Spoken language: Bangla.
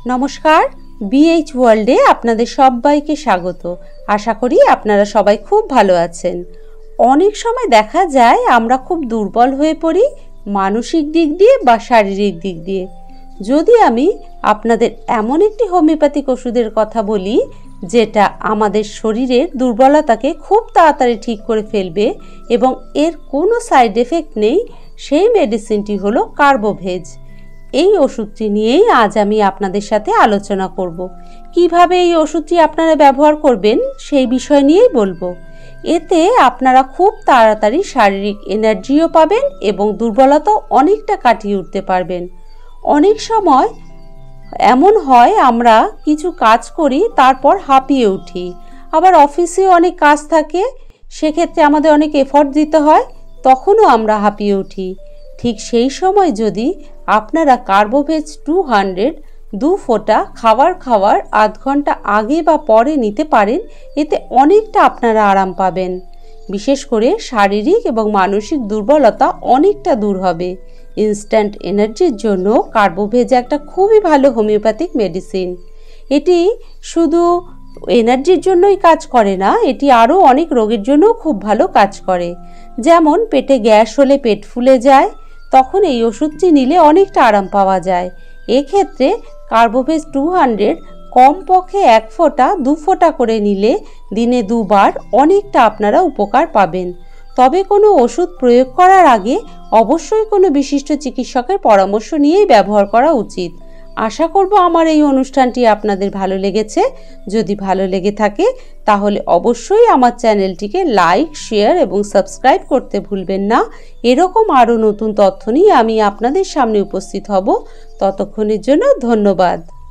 নমস্কার, বিএইচ ওয়ার্ল্ডে আপনাদের সবাইকে স্বাগত। আশা করি আপনারা সবাই খুব ভালো আছেন। অনেক সময় দেখা যায় আমরা খুব দুর্বল হয়ে পড়ি, মানসিক দিক দিয়ে বা শারীরিক দিক দিয়ে। যদি আমি আপনাদের এমন একটি হোমিওপ্যাথিক ওষুধের কথা বলি যেটা আমাদের শরীরের দুর্বলতাকে খুব তাড়াতাড়ি ঠিক করে ফেলবে এবং এর কোনো সাইড এফেক্ট নেই, সেই মেডিসিনটি হলো কার্বোভেজ। এই ওষুধটি নিয়েই আজ আমি আপনাদের সাথে আলোচনা করব। কিভাবে এই ওষুধটি আপনারা ব্যবহার করবেন সেই বিষয় নিয়েই বলবো। এতে আপনারা খুব তাড়াতাড়ি শারীরিক এনার্জিও পাবেন এবং দুর্বলতাও অনেকটা কাটিয়ে উঠতে পারবেন। অনেক সময় এমন হয় আমরা কিছু কাজ করি তারপর হাঁপিয়ে উঠি, আবার অফিসেও অনেক কাজ থাকে, সেক্ষেত্রে আমাদের অনেক এফর্ট দিতে হয়, তখনও আমরা হাঁপিয়ে উঠি। ঠিক সেই সময় যদি আপনারা কার্বোভেজ 200 2 ফোঁটা খাওয়ার আধ ঘন্টা আগে বা পরে নিতে পারেন, এতে অনেকটা আপনারা আরাম পাবেন। বিশেষ করে শারীরিক এবং মানসিক দুর্বলতা অনেকটা দূর হবে। ইনস্ট্যান্ট এনার্জির জন্য কার্বোভেজ একটা খুবই ভালো হোমিওপ্যাথিক মেডিসিন। এটি শুধু এনার্জির জন্যই কাজ করে না, এটি আরও অনেক রোগের জন্যও খুব ভালো কাজ করে। যেমন পেটে গ্যাস হলে পেট ফুলে যায়, তখন এই ওষুধটি নিলে অনেকটা আরাম পাওয়া যায়। এক্ষেত্রে কার্বোভেজ 200 কমপক্ষে 1 ফোঁটা 2 ফোঁটা করে নিলে দিনে 2 বার অনেকটা আপনারা উপকার পাবেন। তবে কোনো ওষুধ প্রয়োগ করার আগে অবশ্যই কোনো বিশিষ্ট চিকিৎসকের পরামর্শ নিয়েই ব্যবহার করা উচিত। আশা করব আমার এই অনুষ্ঠানটি আপনাদের ভালো লেগেছে। যদি ভালো লেগে থাকে তাহলে অবশ্যই আমার চ্যানেলটিকে লাইক, শেয়ার এবং সাবস্ক্রাইব করতে ভুলবেন না। এরকম আরও নতুন তথ্য নিয়ে আমি আপনাদের সামনে উপস্থিত হব। ততক্ষণের জন্য ধন্যবাদ।